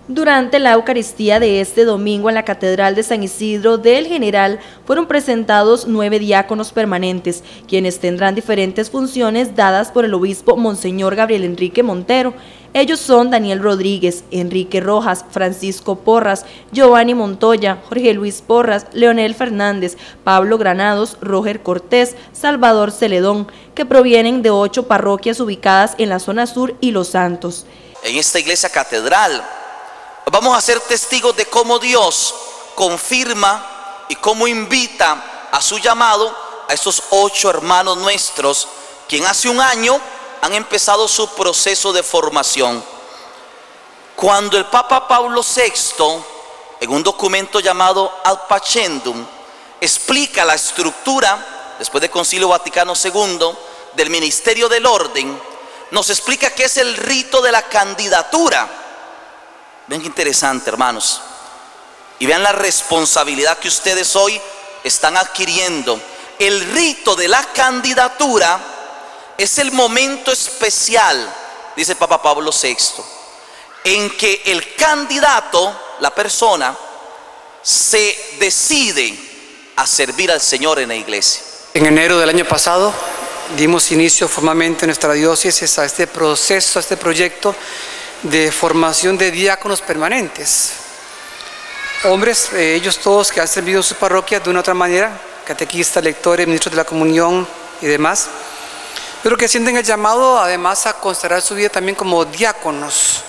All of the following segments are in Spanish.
Durante la Eucaristía de este domingo en la Catedral de San Isidro del General fueron presentados 9 diáconos permanentes, quienes tendrán diferentes funciones dadas por el obispo Monseñor Gabriel Enrique Montero. Ellos son Daniel Rodríguez, Enrique Rojas, Francisco Porras, Giovanni Montoya, Jorge Luis Porras, Leonel Fernández, Pablo Granados, Roger Cortés, Salvador Celedón, que provienen de 8 parroquias ubicadas en la zona sur y Los Santos. En esta iglesia catedral vamos a ser testigos de cómo Dios confirma y cómo invita a su llamado a estos 8 hermanos nuestros, quien hace un año han empezado su proceso de formación. Cuando el Papa Pablo VI, en un documento llamado Ad Pacendum, explica la estructura, después del Concilio Vaticano II, del Ministerio del Orden, nos explica qué es el rito de la candidatura. Ven qué interesante, hermanos, y vean la responsabilidad que ustedes hoy están adquiriendo. El rito de la candidatura es el momento especial, dice el Papa Pablo VI, en que el candidato, la persona, se decide a servir al Señor en la iglesia. En enero del año pasado dimos inicio formalmente en nuestra diócesis a este proceso, a este proyecto de formación de diáconos permanentes. Hombres, ellos todos que han servido en sus parroquias de una u otra manera, catequistas, lectores, ministros de la comunión y demás, pero que sienten el llamado además a consagrar su vida también como diáconos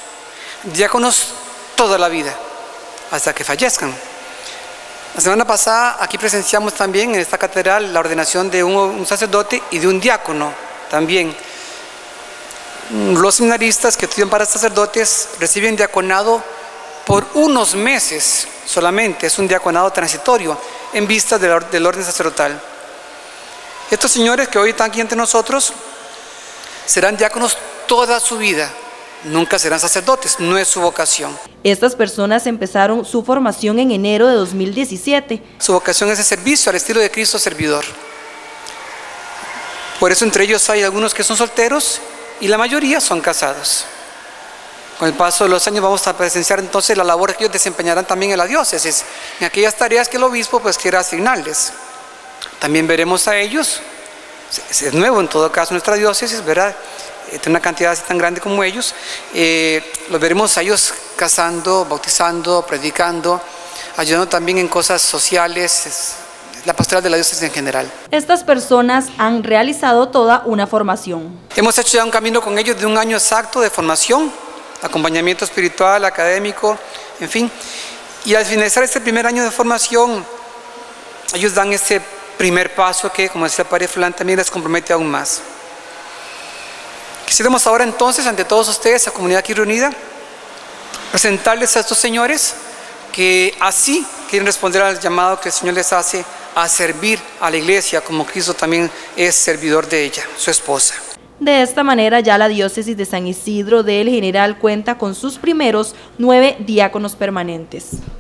toda la vida, hasta que fallezcan. La semana pasada aquí presenciamos también en esta catedral la ordenación de un sacerdote y de un diácono también. Los seminaristas que estudian para sacerdotes reciben diaconado por unos meses solamente, es un diaconado transitorio en vista del orden sacerdotal. Estos señores que hoy están aquí entre nosotros serán diáconos toda su vida, nunca serán sacerdotes, no es su vocación. Estas personas empezaron su formación en enero de 2017. Su vocación es el servicio al estilo de Cristo servidor. Por eso entre ellos hay algunos que son solteros y la mayoría son casados. Con el paso de los años vamos a presenciar entonces la labor que ellos desempeñarán también en la diócesis, en aquellas tareas que el obispo pues quiera asignarles. También veremos a ellos, es nuevo en todo caso nuestra diócesis, ¿verdad? Tiene una cantidad así tan grande como ellos, los veremos a ellos casando, bautizando, predicando, ayudando también en cosas sociales, la pastoral de la diócesis en general. Estas personas han realizado toda una formación. Hemos hecho ya un camino con ellos de un año exacto de formación, acompañamiento espiritual, académico, en fin. Y al finalizar este primer año de formación, ellos dan este primer paso que, como decía el padre Fulán, también les compromete aún más. Quisiéramos ahora entonces, ante todos ustedes, la comunidad aquí reunida, presentarles a estos señores que así quieren responder al llamado que el Señor les hace a servir a la iglesia, como Cristo también es servidor de ella, su esposa. De esta manera ya la diócesis de San Isidro del General cuenta con sus primeros 9 diáconos permanentes.